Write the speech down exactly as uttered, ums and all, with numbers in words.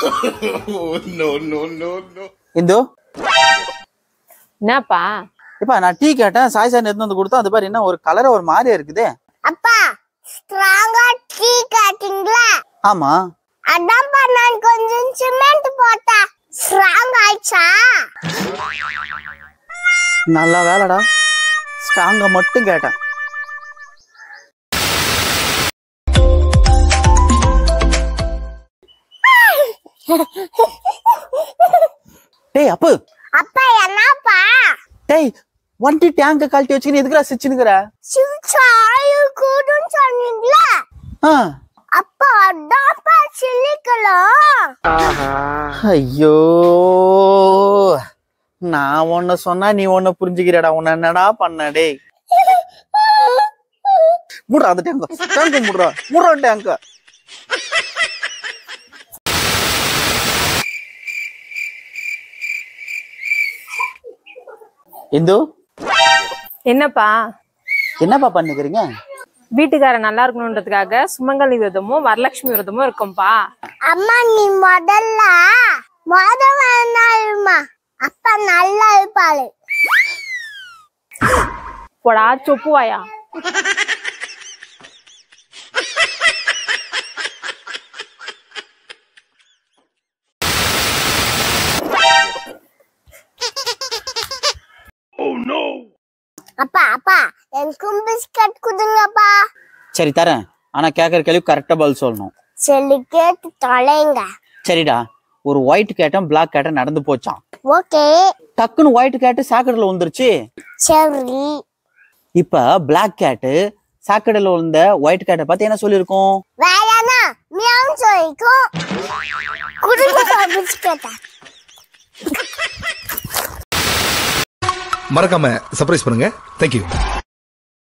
no no no no. Hindu என்னப்பா? இப்ப நான் டீ கேட்டேன், சாய்சாரன் எடுத்து வந்து கொடுத்தா அது பாரு என்ன ஒரு கலர் ஒரு மாதிரியா இருக்குது. அப்பா ஸ்ட்ராங்கா டீ கேட்டிங்களா? ஆமா. அதான்ப்பா நான் கொஞ்சம் சிமெண்ட் போட்டா ஸ்ட்ராங் ஆயிச்சா? நல்ல வேலைடா, ஸ்ட்ராங்கா மட்டும் கேட்டேன். டேய் அப்பு. அப்பா என்னப்பா? டேய் வண்டி டேங்க கழட்டி வச்சுக்கின்னு எதுக்குடா சிச்சுனுக்குற? சிச்சாயு கூடுன்னு சொன்னீங்களா? ஆ அப்பா அதான்ப்பா சில்லிக்கலாம். ஐயோ, நான் ஒன்ன சொன்னா நீ ஒன்ன புரிஞ்சுக்கிறடா. உன்ன என்னடா பண்ண? டேய் முடுறா அந்த டேங்க, டேங்க முடுறா, முடுறா டேங்க. இந்து என்னப்பா? என்னப்பா பண்ணுகிறீங்க? வீட்டுக்காரன் நல்லா இருக்கணும்ன்றதுக்காக சுமங்கலி விரதமும் வரலட்சுமி விரதமும் இருக்கும்பா. அம்மா நீ முதல்ல மொத வேணாமா, அப்பா நல்லா இருப்பாரு. போடா சொப்புவாயா. அப்பா அப்பா எனக்கும் பிஸ்கட் கொடுங்கப்பா. சரி தரேன், ஆனா கேக்குற கேள்வி கரெக்டா பதில் சொல்லணும். சரி கேட்டு தொலைங்க. சரிடா, ஒரு ஒயிட் கேட்டும் பிளாக் கேட்டும் நடந்து போச்சான். ஓகே. டக்குன்னு ஒயிட் கேட்டு சாக்கடையில வந்துருச்சு. சரி. இப்ப பிளாக் கேட்டு சாக்கடையில வந்த ஒயிட் கேட்டை பார்த்து என்ன சொல்லிருக்கோம்? வேறனா மியாவ் சொல்லிக்கும். குடுங்க பிஸ்கட். மறக்காம சர்ப்ரைஸ் பண்ணுங்க. Thank you.